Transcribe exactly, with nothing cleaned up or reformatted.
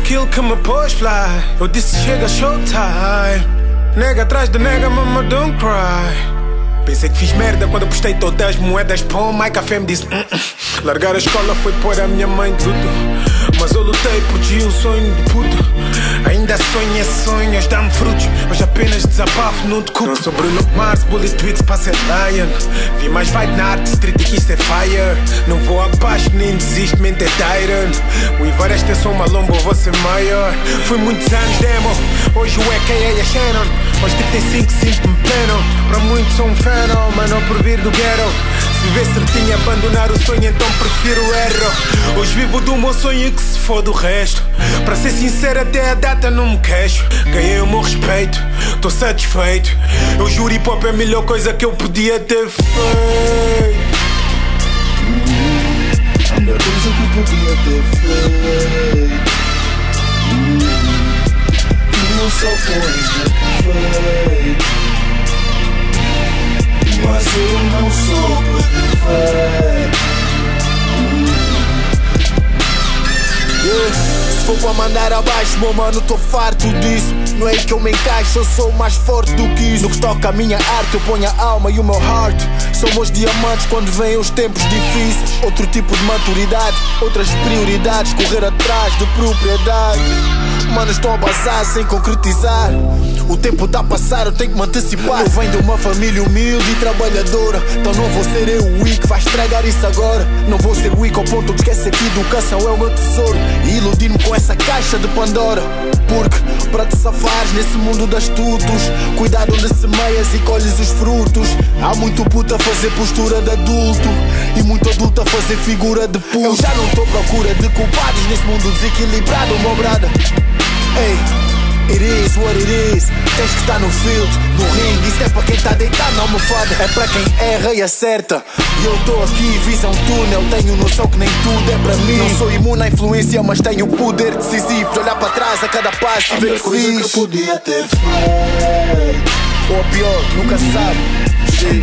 aquilo que me pôs fly. Eu disse chega showtime. Nega atrás de nega, mama don't cry. Pensei que fiz merda quando postei todas as moedas para o My Café me disse mm -mm. Largar a escola foi pôr a minha mãe de luto. Mas eu lutei por ti, um sonho de puto. Ainda sonho é sonhos, dá-me frutos. Hoje apenas desabafo, não te culpo. Não sou Bruno Mars, bullet tweets para ser lion. Vi mais vibe na arte street e que isto é fire. Não vou abaixo, nem desisto, mente é Tyron. O Ivareste é só uma lomba, eu vou ser maior. Fui muitos anos demo, hoje o E K A é Shannon. Aos trinta e cinco sinto me pleno. Para muitos sou um fenómeno por vir do ghetto. Se viver certinho abandonar o sonho, então prefiro o erro. Hoje vivo do meu sonho e que se foda o resto. Para ser sincero, até a data não me queixo. Ganhei o meu respeito, tô satisfeito. Eu juro, hip hop é a melhor coisa que eu podia ter feito. A melhor coisa que eu podia ter feito. Tu não só foste perfeito, mas eu não sou perfeito. Yeah. Se for para mandar abaixo, meu mano, tô farto disso. Não é que eu me encaixo, eu sou mais forte do que isso. No que toca a minha arte, eu ponho a alma e o meu heart. São meus diamantes quando vêm os tempos difíceis. Outro tipo de maturidade, outras prioridades. Correr atrás de propriedade. Manos estão a bazar sem concretizar. O tempo tá a passar, eu tenho que me antecipar. Eu venho de uma família humilde e trabalhadora. Então não vou ser eu o weak, vai estragar isso agora. Não vou ser weak ao ponto de esquecer que educação é o meu tesouro. E iludir-me com essa caixa de Pandora. Porque para te safares nesse mundo de astutos, cuidado onde semeias e colhes os frutos. Há muito puto a fazer postura de adulto e muito adulto a fazer figura de puto. Eu já não tô à procura de culpados nesse mundo desequilibrado, meu brada. Ei, it is what it is. Tens que estar no field, no ringue. Isso é para quem tá deitado na almofada. É para quem erra e acerta. E eu tô aqui, visão túnel. Tenho noção que nem tudo é para mim. Não sou imune à influência, mas tenho o poder decisivo de olhar para trás a cada passo e ver que coisa fiz. que eu podia ter feito. Ou pior, nunca sabe.